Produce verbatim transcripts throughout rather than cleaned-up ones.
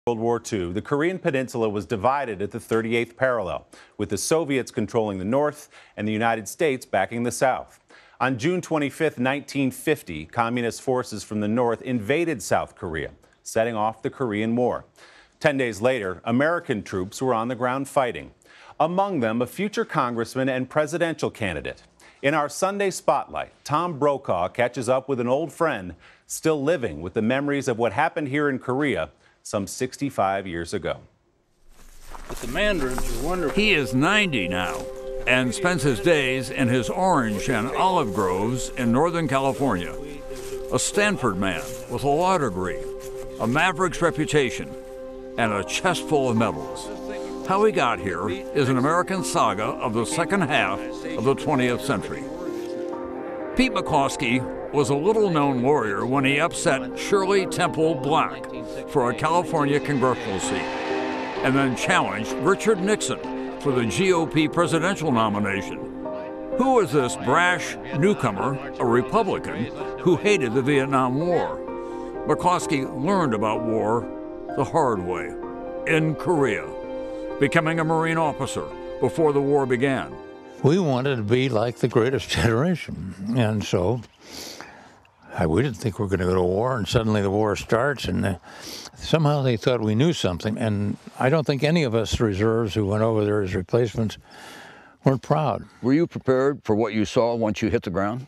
World War Two, the Korean Peninsula was divided at the thirty-eighth parallel, with the Soviets controlling the north and the United States backing the south. On June twenty-fifth, nineteen fifty, communist forces from the north invaded South Korea, setting off the Korean War. Ten days later, American troops were on the ground fighting. Among them, a future congressman and presidential candidate. In our Sunday Spotlight, Tom Brokaw catches up with an old friend still living with the memories of what happened here in Korea some sixty-five years ago. But the mandarins are wonderful. He is ninety now and spends his days in his orange and olive groves in Northern California. A Stanford man with a law degree, a Maverick's reputation, and a chest full of medals. How he got here is an American saga of the second half of the twentieth century. Pete McCloskey was a little-known lawyer when he upset Shirley Temple Black for a California congressional seat, and then challenged Richard Nixon for the G O P presidential nomination. Who was this brash newcomer, a Republican, who hated the Vietnam War? McCloskey learned about war the hard way, in Korea, becoming a Marine officer before the war began. We wanted to be like the greatest generation, and so I, we didn't think we were going to go to war, and suddenly the war starts, and uh, somehow they thought we knew something, and I don't think any of us reserves who went over there as replacements weren't proud. Were you prepared for what you saw once you hit the ground?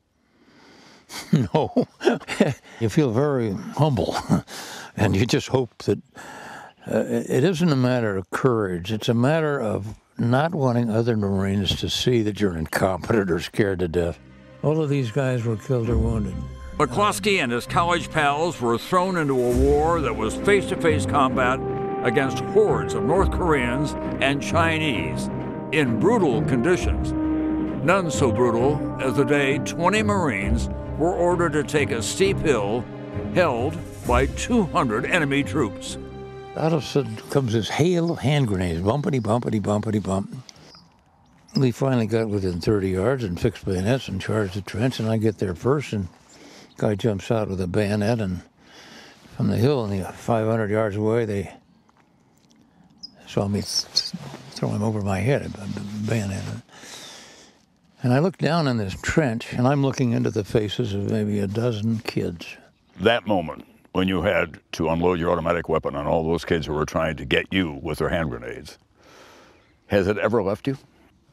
No. You feel very humble, and you just hope that uh, it isn't a matter of courage, it's a matter of not wanting other Marines to see that you're incompetent or scared to death. All of these guys were killed or wounded. McCloskey and his college pals were thrown into a war that was face-to-face combat against hordes of North Koreans and Chinese in brutal conditions. None so brutal as the day twenty Marines were ordered to take a steep hill held by two hundred enemy troops. Out of a sudden comes this hail of hand grenades, bumpity, bumpity, bumpity, bump. We finally got within thirty yards and fixed bayonets and charged the trench, and I get there first, and the guy jumps out with a bayonet, and from the hill, and five hundred yards away, they saw me th throw him over my head, a bayonet. And I looked down in this trench, and I'm looking into the faces of maybe a dozen kids. That moment, when you had to unload your automatic weapon on all those kids who were trying to get you with their hand grenades, has it ever left you?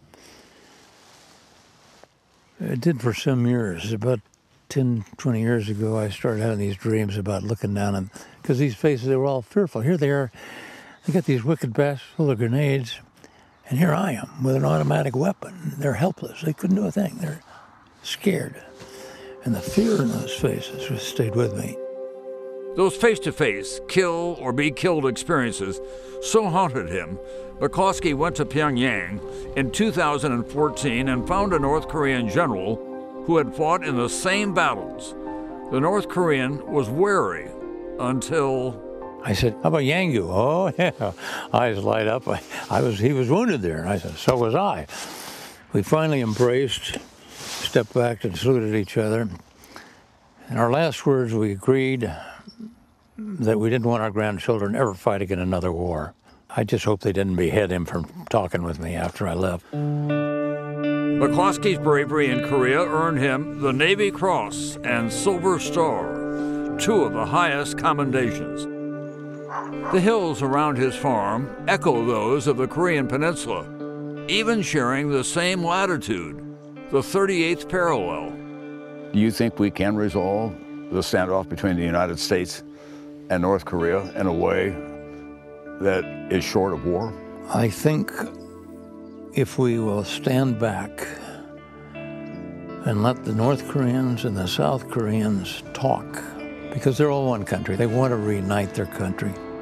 It did for some years. About ten, twenty years ago, I started having these dreams about looking down, and because these faces, they were all fearful. Here they are, they got these wicked baskets full of grenades, and here I am with an automatic weapon. They're helpless. They couldn't do a thing. They're scared. And the fear in those faces just stayed with me. Those face-to-face, kill or be killed experiences so haunted him, McCloskey went to Pyongyang in two thousand fourteen and found a North Korean general who had fought in the same battles. The North Korean was wary until... I said, how about Yanggu? Oh, yeah. Eyes light up. I, I was, he was wounded there. And I said, so was I. We finally embraced, stepped back and saluted each other. In our last words, we agreed that we didn't want our grandchildren ever fighting in another war. I just hope they didn't behead him for talking with me after I left. McCloskey's bravery in Korea earned him the Navy Cross and Silver Star, two of the highest commendations. The hills around his farm echo those of the Korean Peninsula, even sharing the same latitude, the thirty-eighth parallel. Do you think we can resolve the standoff between the United States and North Korea in a way that is short of war? I think if we will stand back and let the North Koreans and the South Koreans talk, because they're all one country, they want to reunite their country.